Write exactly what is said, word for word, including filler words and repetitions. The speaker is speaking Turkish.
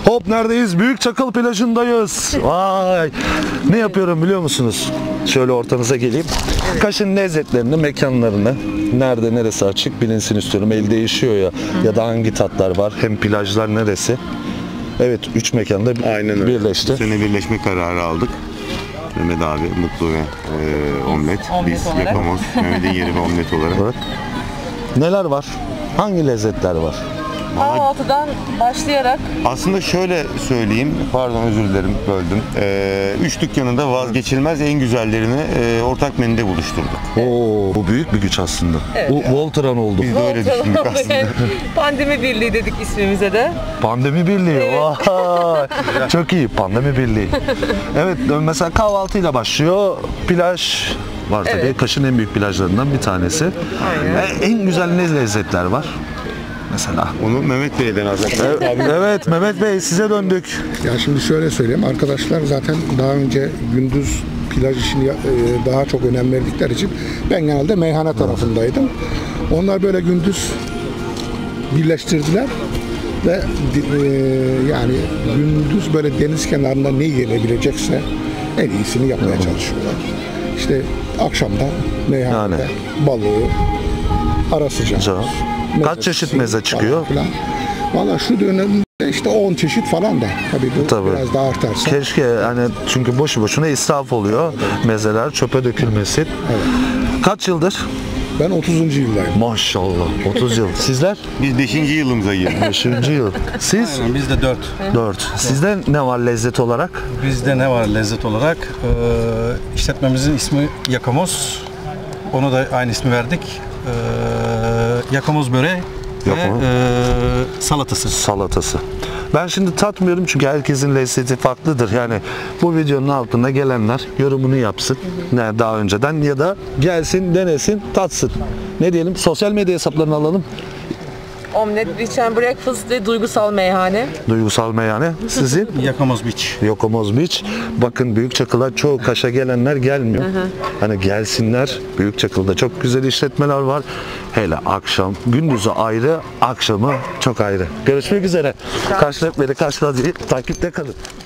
Hop neredeyiz? Büyükçakıl plajındayız. Vay. Ne yapıyorum biliyor musunuz? Şöyle ortanıza geleyim. Kaş'ın lezzetlerini, mekanlarını, nerede neresi açık bilinsin istiyorum. El değişiyor ya. Ya da hangi tatlar var? Hem plajlar neresi? Evet, üç mekanda Aynen birleşti. Bu sene birleşme kararı aldık. Mehmet abi mutlu ve e, omlet. Omlet Biz olarak. Yakamoz. Mehmet'in yeri ve omlet olarak. Evet. Neler var? Hangi lezzetler var? Kahvaltıdan başlayarak Aslında şöyle söyleyeyim, pardon özür dilerim böldüm. Ee, üç dükkanında vazgeçilmez en güzellerini e, ortak menüde buluşturduk. Oo, bu büyük bir güç aslında. Evet. Bu Voltran oldu. Biz de öyle düşündük aslında. Pandemi Birliği dedik ismimize de. Pandemi Birliği. Vay. Çok iyi. Pandemi Birliği. Evet, mesela kahvaltıyla başlıyor. Plaj var tabii. Evet. Kaş'ın en büyük plajlarından bir tanesi. Aynen. E, En güzel ne lezzetler var? Mesela. Onu Mehmet Bey'den alacak. Evet, evet Mehmet Bey size döndük. Ya şimdi şöyle söyleyeyim, arkadaşlar zaten daha önce gündüz plaj işini e, daha çok önem verdikleri için ben genelde meyhane tarafındaydım. Onlar böyle gündüz birleştirdiler ve e, yani gündüz böyle deniz kenarında ne yenebilecekse en iyisini yapmaya çalışıyorlar. İşte akşamda meyhanede Yani. balığı, ara sıcak. Güzel. Kaç çeşit meze çıkıyor? Valla şu dönemde işte on çeşit falan da. Tabii bu Tabii. biraz daha artarsa. Keşke hani çünkü boşu boşuna israf oluyor. Mezeler çöpe dökülmesin. Kaç yıldır? Ben otuzuncu yıldayım. Maşallah. otuz yıl. Sizler? Biz beşinci yılımıza girdik. beşinci yıl. Siz? Aynen, bizde dört. dört. Sizde ne var lezzet olarak? Bizde ne var lezzet olarak? Ee, işletmemizin ismi Yakamoz. Onu da aynı ismi verdik. Ee, Yakamoz böreği Yakamoz. ve e, salatası. Salatası. Ben şimdi tatmıyorum çünkü herkesin lezzeti farklıdır. Yani bu videonun altında gelenler yorumunu yapsın. Ne daha önceden ya da gelsin, denesin, tatsın. Ne diyelim? Sosyal medya hesaplarını alalım. Omlet, Beach and Breakfast ve Duygusal Meyhane. Duygusal meyhane. Sizin? Yakamoz Beach. Yokomoz Beach. Bakın Büyükçakıl'a çoğu Kaş'a gelenler gelmiyor. Hani gelsinler. Büyükçakıl'da çok güzel işletmeler var. Hele akşam, gündüzü ayrı, akşamı çok ayrı. Görüşmek üzere. Kaş Rehberi, Kaş Radyo'yu takipte kalın.